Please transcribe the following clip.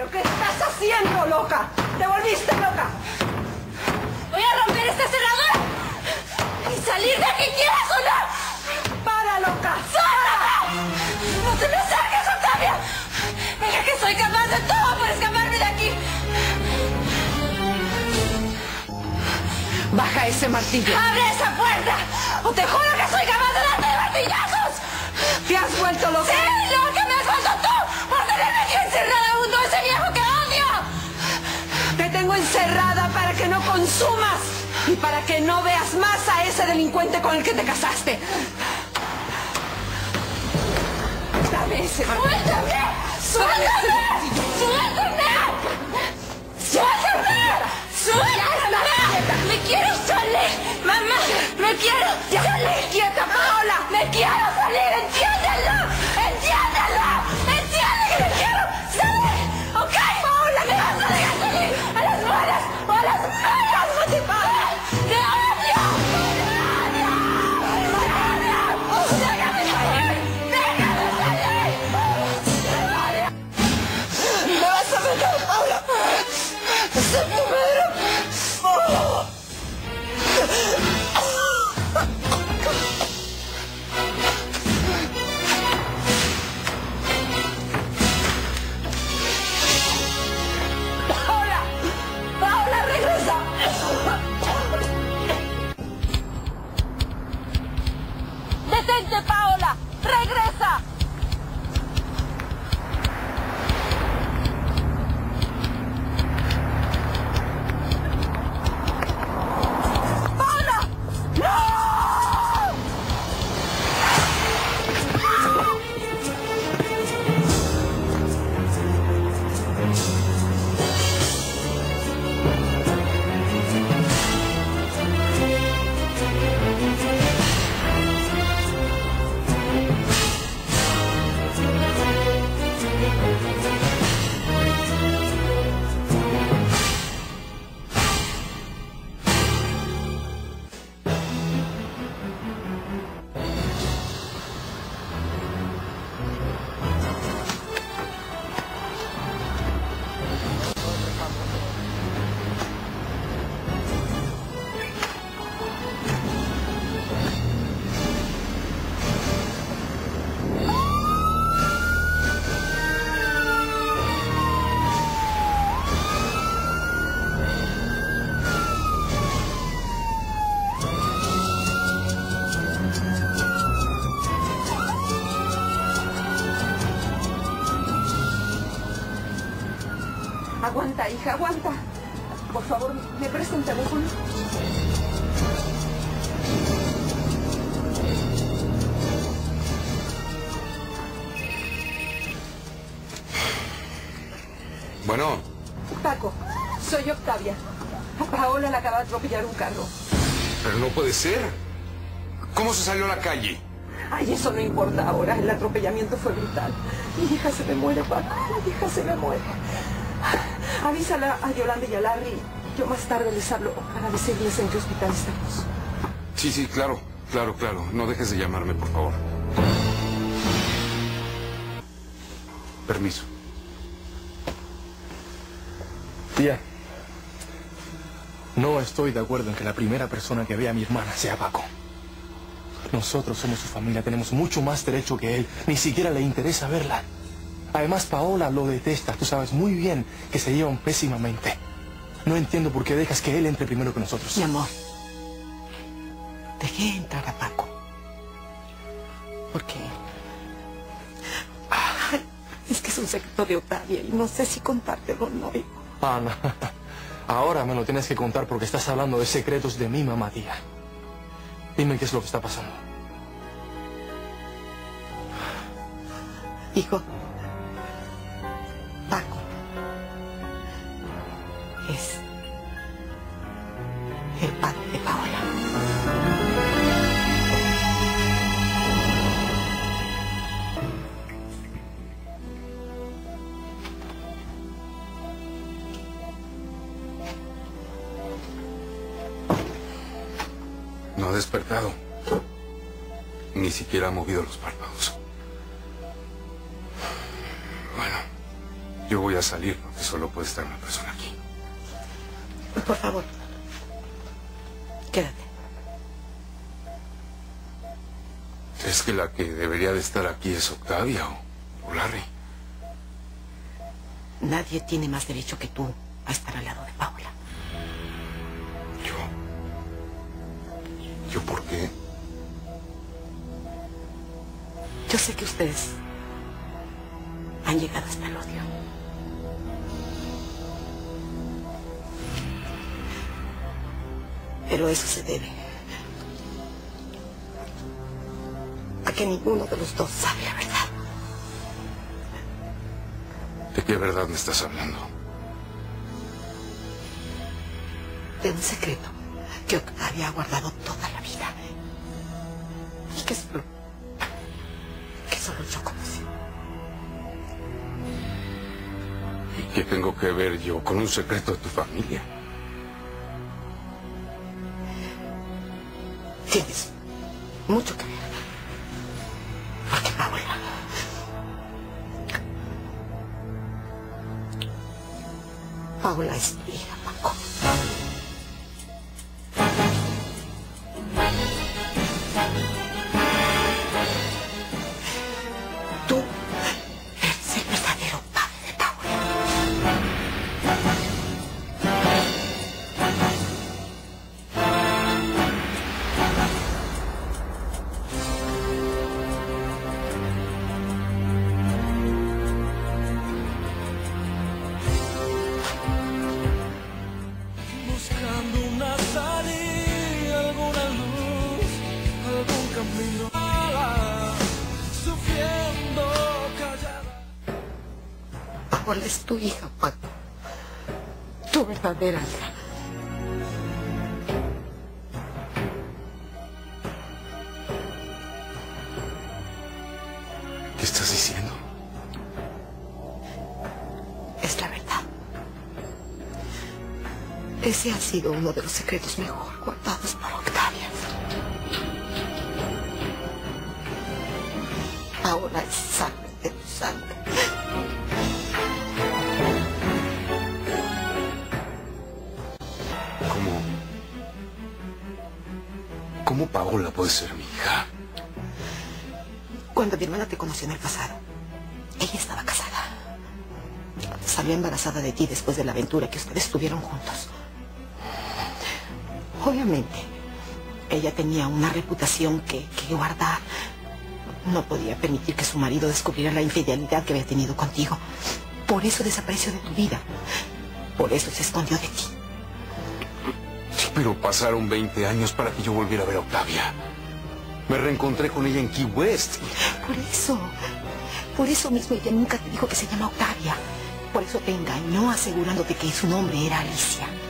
¿Pero qué estás haciendo, loca? ¿Te volviste loca? Voy a romper esta cerradura y salir de aquí, ¿quieres o no? ¡Para, loca! ¡Suéltame! ¡No te me acerques, Octavia! Mira que soy capaz de todo para escaparme de aquí. Baja ese martillo. ¡Abre esa puerta! ¡O te juro que soy capaz de darte martillazos! ¿Te has vuelto loca? ¡Sí, loca! ¡Me has vuelto tú! ¡Por tenerme aquí encerrada junto a ese viejo que odio! Te tengo encerrada para que no consumas y para que no veas más a ese delincuente con el que te casaste. Dame ese martillo. ¡Suéltame! ¡Suéltame! ¡Suéltame! ¡Suéltame! ¡Me quiero salir! ¡Mamá! ¡Me quiero salir! ¡Quieta, Paola! ¡Me quiero salir! ¡Entiéndelo! ¡Entiéndelo! ¡Entiende que me quiero salir! ¡Ok! ¡Paola! ¡Me vas a dejar salir! ¡A las buenas o a las malas! ¡Te odio! ¡Te odio! ¡Déjame salir! ¡Déjame salir! ¡Me vas a matar, Paula! ¡Soy tu madre! ¡Paola, regresa! ¡Detente, Paola! ¡Regresa! ¡Paola! ¡No! Aguanta, hija, aguanta. Por favor, ¿me presta un teléfono? Bueno. Paco, soy Octavia. A Paola la acaba de atropellar un carro. Pero no puede ser. ¿Cómo se salió a la calle? Ay, eso no importa ahora. El atropellamiento fue brutal. Mi hija se me muere, Paco. Mi hija se me muere. Avísala a Yolanda y a Larry. Yo más tarde les hablo para decirles en qué hospital estamos. Sí, claro. No dejes de llamarme, por favor. Permiso. Tía, no estoy de acuerdo en que la primera persona que vea a mi hermana sea Paco. Nosotros somos su familia, tenemos mucho más derecho que él. Ni siquiera le interesa verla. Además, Paola lo detesta. Tú sabes muy bien que se llevan pésimamente. No entiendo por qué dejas que él entre primero que nosotros. Mi amor, dejé entrar a Paco. Porque... Ay, es que es un secreto de Octavia y no sé si contártelo o no. Ana, ahora me lo tienes que contar porque estás hablando de secretos de mi mamá, tía. Dime qué es lo que está pasando. Hijo, Paco es el padre de Paola. No ha despertado. Ni siquiera ha movido los párpados. Bueno, Yo voy a salir porque solo puede estar una persona aquí. Por favor, quédate. ¿Es que la que debería de estar aquí es Octavia o Larry? Nadie tiene más derecho que tú a estar al lado de Paola. ¿Yo por qué? Yo sé que ustedes han llegado hasta el odio. Pero eso se debe a que ninguno de los dos sabe la verdad. ¿De qué verdad me estás hablando? De un secreto que Octavia ha guardado toda la vida. Y que solo yo conocí. ¿Y qué tengo que ver yo con un secreto de tu familia? Tienes mucho que ver. Porque Paola es tu hija, Paco. Tú eres el verdadero padre de Paola. Buscando una salida, alguna luz, algún camino, sufriendo callada. Paola es tu hija, Paco. Tu verdadera hija. ¿Qué estás diciendo? Es la verdad. Ese ha sido uno de los secretos mejor guardados por Octavia. Paola es sangre de tu sangre. ¿Cómo Paola puede ser mi hija? Cuando mi hermana te conoció en el pasado, ella estaba casada. Salió embarazada de ti después de la aventura que ustedes tuvieron juntos. Obviamente, ella tenía una reputación que guardar. No podía permitir que su marido descubriera la infidelidad que había tenido contigo. Por eso desapareció de tu vida. Por eso se escondió de ti. Pero pasaron 20 años para que yo volviera a ver a Octavia. Me reencontré con ella en Key West. Por eso mismo ella nunca te dijo que se llama Octavia. Por eso te engañó asegurándote que su nombre era Alicia.